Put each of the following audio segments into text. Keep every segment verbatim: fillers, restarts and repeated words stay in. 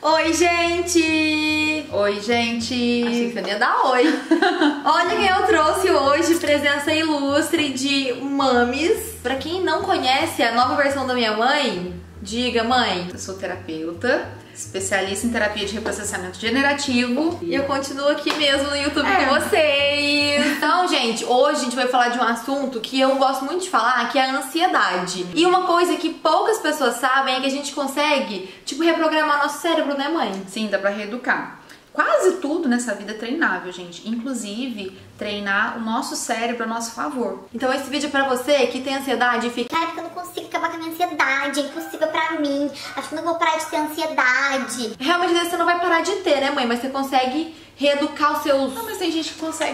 Oi, gente! Oi, gente! Achei que você ia dar oi. Olha quem eu trouxe hoje, presença ilustre de mames. Pra quem não conhece a nova versão da minha mãe, diga, mãe. Eu sou terapeuta, especialista em terapia de reprocessamento generativo. E eu continuo aqui mesmo no YouTube é. com vocês. Então, gente, hoje a gente vai falar de um assunto que eu gosto muito de falar, que é a ansiedade. E uma coisa que poucas pessoas sabem é que a gente consegue, tipo, reprogramar nosso cérebro, né, mãe? Sim, dá pra reeducar. Quase tudo nessa vida é treinável, gente. Inclusive, treinar o nosso cérebro a nosso favor. Então esse vídeo é pra você que tem ansiedade e fica... Cara, porque eu não consigo acabar com a minha ansiedade, é impossível pra mim. Acho que não vou parar de ter ansiedade. Realmente você não vai parar de ter, né, mãe? Mas você consegue reeducar os seus... Não, mas tem gente que consegue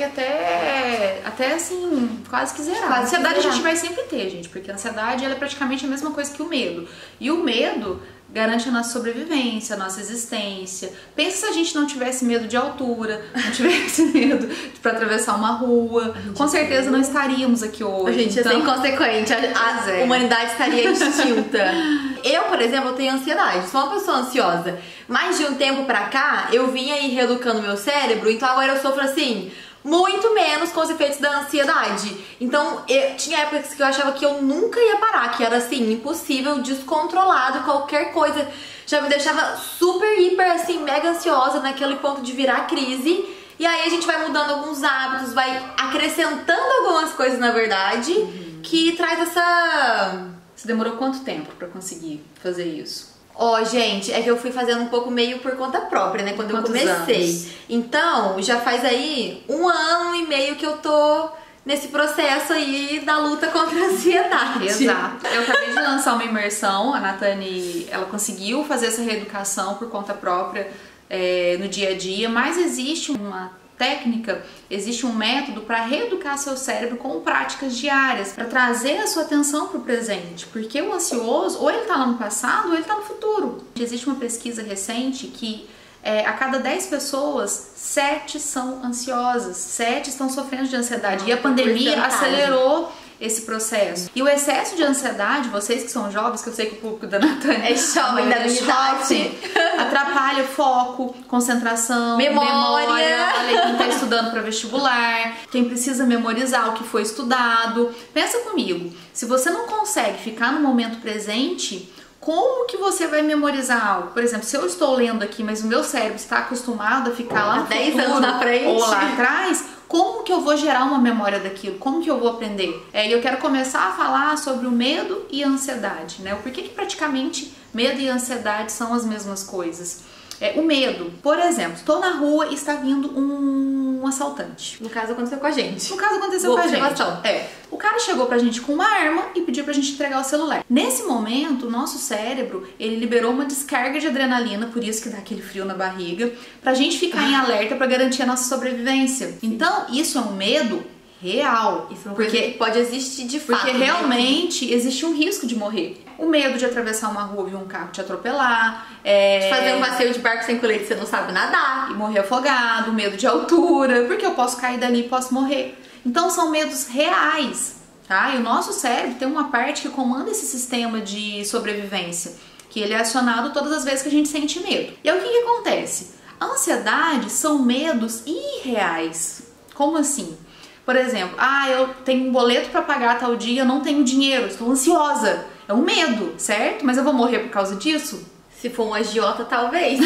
até, até assim, quase que zerar. Quase a ansiedade que zerar. a gente vai sempre ter, gente. Porque a ansiedade, ela é praticamente a mesma coisa que o medo. E o medo garante a nossa sobrevivência, a nossa existência. Pensa se a gente não tivesse medo de altura, não tivesse medo pra atravessar uma rua. Com certeza não estaríamos aqui hoje. A gente então... é inconsequente, a, a é. humanidade estaria extinta. Eu, por exemplo, tenho ansiedade, sou uma pessoa ansiosa. Mas de um tempo pra cá, eu vim aí reeducando meu cérebro, então agora eu sofro assim... muito menos com os efeitos da ansiedade. Então, eu, tinha épocas que eu achava que eu nunca ia parar, que era assim, impossível, descontrolado, qualquer coisa já me deixava super, hiper, assim, mega ansiosa naquele ponto de virar crise. E aí a gente vai mudando alguns hábitos, vai acrescentando algumas coisas, na verdade, uhum. que traz essa... Você demorou quanto tempo pra conseguir fazer isso? Ó, oh, gente, é que eu fui fazendo um pouco meio por conta própria, né? Quando Quantos eu comecei. Anos? Então, já faz aí um ano e meio que eu tô nesse processo aí da luta contra a ansiedade. Exato. Eu acabei de lançar uma imersão, a Nathani, ela conseguiu fazer essa reeducação por conta própria é, no dia a dia, mas existe uma técnica, existe um método para reeducar seu cérebro com práticas diárias, para trazer a sua atenção para o presente, porque o ansioso, ou ele está lá no passado, ou ele está no futuro. Existe uma pesquisa recente que é, a cada dez pessoas, sete são ansiosas, sete estão sofrendo de ansiedade, e a pandemia acelerou esse processo. E o excesso de ansiedade, vocês que são jovens, que eu sei que o público da Nathani é jovem da minha idade, atrapalha foco, concentração, memória. memória. Olha, quem tá estudando para vestibular, quem precisa memorizar o que foi estudado. Pensa comigo, se você não consegue ficar no momento presente, como que você vai memorizar algo? Por exemplo, se eu estou lendo aqui, mas o meu cérebro está acostumado a ficar lá no dez futuro, anos na frente ou lá atrás, como que eu vou gerar uma memória daquilo? Como que eu vou aprender? É, eu quero começar a falar sobre o medo e a ansiedade, né? O porquê que praticamente medo e ansiedade são as mesmas coisas. É, o medo, por exemplo, estou na rua e está vindo um assaltante. No caso aconteceu com a gente. No caso aconteceu Boa com a gente. observação. É. O cara chegou pra gente com uma arma e pediu pra gente entregar o celular. Nesse momento, o nosso cérebro, ele liberou uma descarga de adrenalina, por isso que dá aquele frio na barriga, pra gente ficar em alerta pra garantir a nossa sobrevivência. Sim. Então, isso é um medo real. Isso é uma porque coisa que pode existir de fato. Porque né? realmente existe um risco de morrer. O medo de atravessar uma rua e um carro te atropelar. É... De fazer um passeio de barco sem colete, você não sabe nadar. E morrer afogado, medo de altura, porque eu posso cair dali e posso morrer. Então são medos reais, tá? E o nosso cérebro tem uma parte que comanda esse sistema de sobrevivência, que ele é acionado todas as vezes que a gente sente medo. E aí o que que acontece? A ansiedade são medos irreais. Como assim? Por exemplo, ah, eu tenho um boleto para pagar tal dia, eu não tenho dinheiro, estou ansiosa. É um medo, certo? Mas eu vou morrer por causa disso? Se for um agiota, talvez.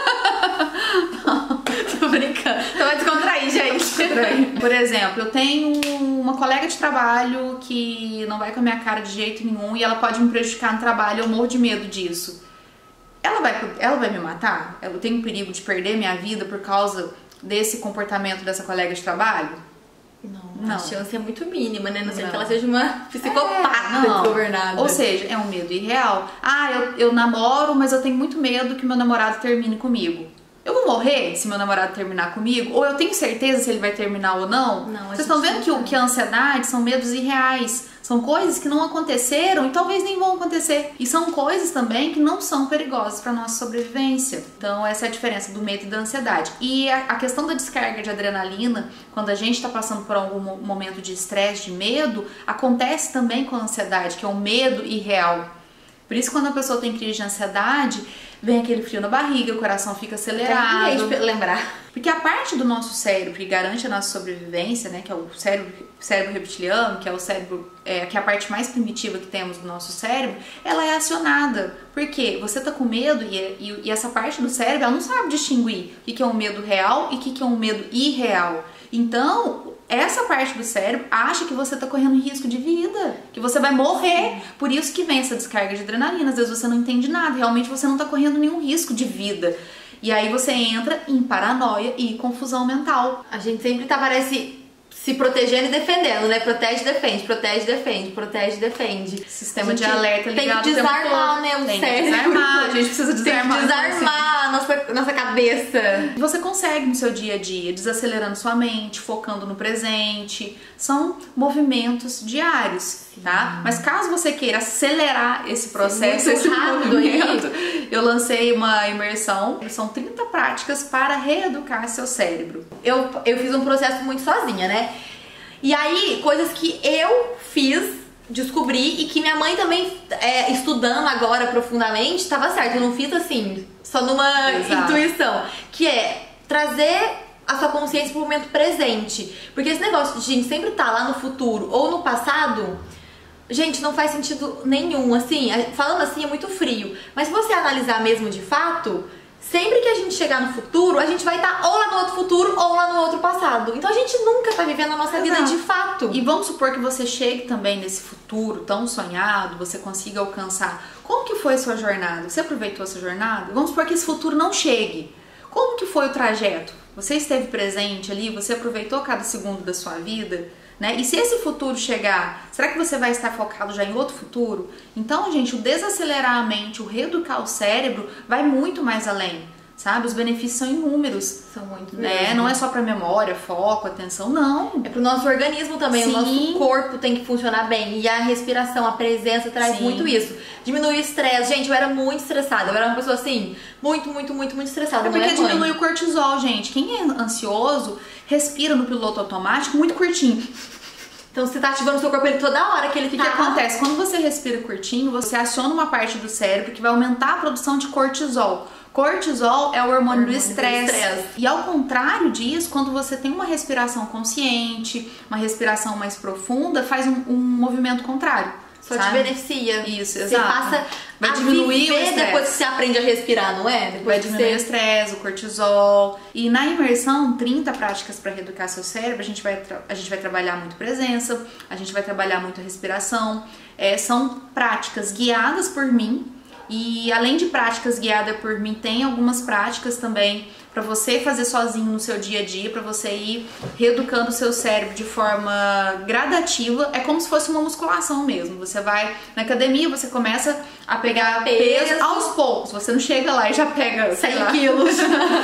Não, tô brincando. Então vai descontrair, gente. Por exemplo, eu tenho uma colega de trabalho que não vai com a minha cara de jeito nenhum e ela pode me prejudicar no trabalho, eu morro de medo disso. Ela vai, ela vai me matar? Eu tenho perigo de perder minha vida por causa desse comportamento dessa colega de trabalho? Não, não, a chance é muito mínima, né? Não sei não. que ela seja uma psicopata é, desgovernada. Ou seja, é um medo irreal. Ah, eu, eu namoro, mas eu tenho muito medo que meu namorado termine comigo. Eu vou morrer se meu namorado terminar comigo? Ou eu tenho certeza se ele vai terminar ou não? Não, Vocês estão vendo que, o, que a ansiedade são medos irreais. São coisas que não aconteceram e talvez nem vão acontecer. E são coisas também que não são perigosas para nossa sobrevivência. Então essa é a diferença do medo e da ansiedade. E a, a questão da descarga de adrenalina, quando a gente está passando por algum momento de estresse, de medo, acontece também com a ansiedade, que é um medo irreal. Por isso, quando a pessoa tem crise de ansiedade, vem aquele frio na barriga, o coração fica acelerado. Tem que lembrar. Porque a parte do nosso cérebro que garante a nossa sobrevivência, né, que é o cérebro, cérebro reptiliano, que é o cérebro, é, que é a parte mais primitiva que temos do nosso cérebro, ela é acionada. Por quê? Você tá com medo e, e, e essa parte do cérebro, ela não sabe distinguir o que, que é um medo real e o que, que é um medo irreal. Então, essa parte do cérebro acha que você tá correndo risco de vida, que você vai morrer. Por isso que vem essa descarga de adrenalina. Às vezes você não entende nada, realmente você não tá correndo nenhum risco de vida. E aí você entra em paranoia e confusão mental. A gente sempre tá, parece, se protegendo e defendendo, né? Protege, defende, protege, defende, protege, defende. Sistema de alerta ligado. Tem que desarmar, né, o tem cérebro. Que desarmar, a gente precisa desarmar. Tem que desarmar a nossa, nossa cabeça. Você consegue no seu dia a dia, desacelerando sua mente, focando no presente. São movimentos diários, tá? Mas caso você queira acelerar esse processo, esse movimento, aí, eu lancei uma imersão. São trinta práticas para reeducar seu cérebro. Eu, eu fiz um processo muito sozinha, né? E aí, coisas que eu fiz, descobri, e que minha mãe também, é, estudando agora profundamente, tava certo. Eu não fiz assim, só numa Exato. intuição. Que é trazer a sua consciência pro momento presente. Porque esse negócio de a gente sempre tá lá no futuro ou no passado, gente, não faz sentido nenhum. Assim, falando assim é muito frio. Mas se você analisar mesmo de fato, sempre que a gente chegar no futuro, a gente vai estar ou lá no outro futuro ou lá no outro passado. Então a gente nunca tá vivendo a nossa Exato. vida de fato. E vamos supor que você chegue também nesse futuro tão sonhado, você consiga alcançar. Como que foi a sua jornada? Você aproveitou a sua jornada? Vamos supor que esse futuro não chegue. Como que foi o trajeto? Você esteve presente ali? Você aproveitou cada segundo da sua vida? Né? E se esse futuro chegar, será que você vai estar focado já em outro futuro? Então, gente, o desacelerar a mente, o reeducar o cérebro vai muito mais além, sabe? Os benefícios são inúmeros. São muito né? mesmo. Não é só pra memória, foco, atenção, não. É pro nosso organismo também. Sim. O nosso corpo tem que funcionar bem. E a respiração, a presença traz Sim. muito isso. Diminui o estresse. Gente, eu era muito estressada. Eu era uma pessoa assim, muito, muito, muito, muito estressada. É porque diminui o cortisol, gente. Quem é ansioso, respira no piloto automático muito curtinho. Então você tá ativando o seu corpo ele toda hora que ele fica... O que acontece? Quando você respira curtinho, você aciona uma parte do cérebro que vai aumentar a produção de cortisol. Cortisol é o hormônio, hormônio do estresse. E ao contrário disso, quando você tem uma respiração consciente, uma respiração mais profunda, faz um, um movimento contrário. Só sabe? te beneficia. Isso, você exato. passa vai a diminuir o estresse. Depois que você aprende a respirar, não é? Depois vai que diminuir você... o estresse, o cortisol. E na imersão, trinta práticas para reeducar seu cérebro, a gente vai, a gente vai trabalhar muito presença, a gente vai trabalhar muito a respiração. É, são práticas guiadas por mim. E além de práticas guiadas por mim, tem algumas práticas também para você fazer sozinho no seu dia a dia, para você ir reeducando o seu cérebro de forma gradativa. É como se fosse uma musculação mesmo. Você vai na academia, você começa a pegar peso, peso aos poucos. Você não chega lá e já pega cem quilos.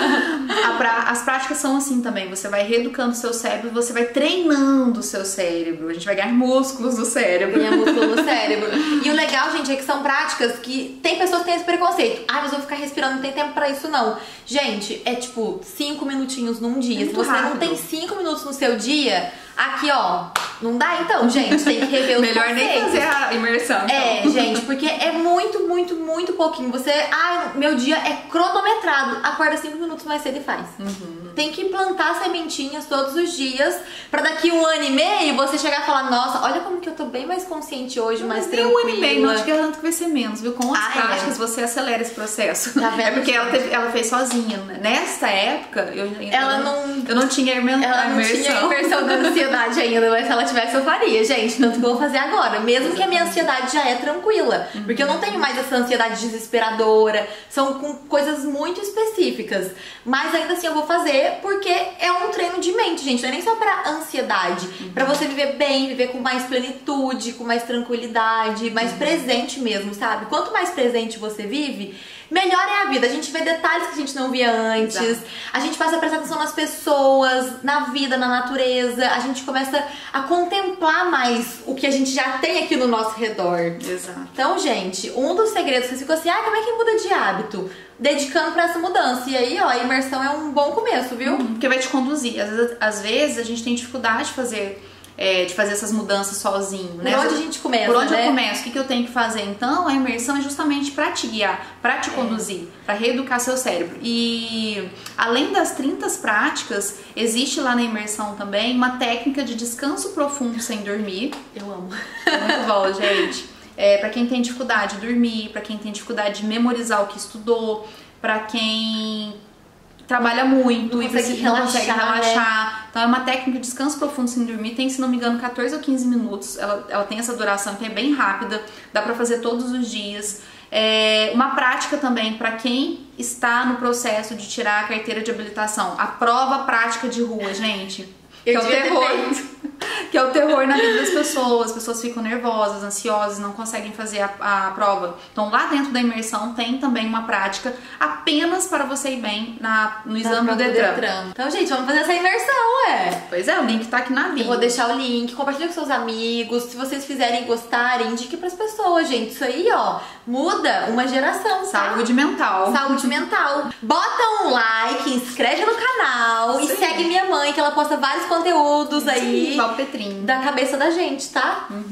pra, as práticas são assim também. Você vai reeducando o seu cérebro, você vai treinando o seu cérebro. A gente vai ganhar músculos no cérebro. Ganhar músculo no cérebro. E o legal, gente, é que são práticas que tem pessoas que têm esse preconceito. Ah, mas eu vou ficar respirando, não tem tempo pra isso não. Gente, é tipo cinco minutinhos num dia. Muito Se você rápido. não tem cinco minutos no seu dia, aqui ó, não dá então, gente. Tem que rever os Melhor conceitos. nem fazer a imersão. Então. É, gente, porque é muito, muito, muito pouquinho. Você, ah, meu dia é cronometrado. Acorda cinco minutos mais cedo e faz. Uhum. Tem que plantar sementinhas todos os dias pra daqui um ano e meio você chegar e falar, nossa, olha como que eu tô bem mais consciente hoje, não, mais nem tranquila. um ano e meio, não te garanto que vai ser menos, viu? Com as ah, práticas é. você acelera esse processo. Tá vendo? É porque ela, teve, ela fez sozinha. Nesta época, eu, ela eu, não, eu não tinha imersão. Ela não tinha imersão da ansiedade ainda, mas se ela tivesse eu faria. Gente, não vou fazer agora. Mesmo que a minha ansiedade já é tranquila. Uhum. Porque eu não tenho mais essa ansiedade desesperadora. São com coisas muito específicas. Mas ainda assim eu vou fazer porque é um treino de mente, gente. Não é nem só pra ansiedade. Uhum. Pra você viver bem, viver com mais plenitude, com mais tranquilidade, mais uhum. presente mesmo, sabe? Quanto mais presente você vive, melhor é a vida. A gente vê detalhes que a gente não via antes. Exato. A gente passa a prestar atenção nas pessoas, na vida, na natureza. A gente começa a contemplar mais o que a gente já tem aqui no nosso redor. Exato. Então, gente, um dos segredos que ficou assim, ah, como é que muda de hábito? Dedicando pra essa mudança. E aí, ó, a imersão é um bom começo, viu? Uhum, porque vai te conduzir. Às vezes, às vezes a gente tem dificuldade de fazer é, de fazer essas mudanças sozinho, né? Por onde a gente começa, Por onde né? eu começo? O que, que eu tenho que fazer? Então, a imersão é justamente para te guiar, para te conduzir, é. para reeducar seu cérebro. E além das trinta práticas, existe lá na imersão também uma técnica de descanso profundo sem dormir. Eu amo. É muito bom, gente. É, para quem tem dificuldade de dormir, para quem tem dificuldade de memorizar o que estudou, para quem trabalha muito não e consegue precisa, não consegue relaxar, relaxar. né? Então é uma técnica de descanso profundo sem dormir, tem, se não me engano, quatorze ou quinze minutos. Ela, ela tem essa duração que é bem rápida, dá pra fazer todos os dias. É uma prática também para quem está no processo de tirar a carteira de habilitação. A prova prática de rua, gente. Que é o terror. Que é o terror na vida das pessoas. As pessoas ficam nervosas, ansiosas, não conseguem fazer a, a prova. Então lá dentro da imersão tem também uma prática apenas para você ir bem na, no exame do Detran. Detran. Então, gente, vamos fazer essa imersão, é. Pois é, o link tá aqui na bio. Eu vou deixar o link, compartilha com seus amigos. Se vocês fizerem e gostarem, indique pras pessoas, gente. Isso aí, ó, muda uma geração, tá? Saúde mental. Saúde mental. Bota um like, inscreve no canal. Sim. E segue minha mãe, que ela posta vários conteúdos aí. Sim, Val Petrinho. Da cabeça da gente, tá? Uhum.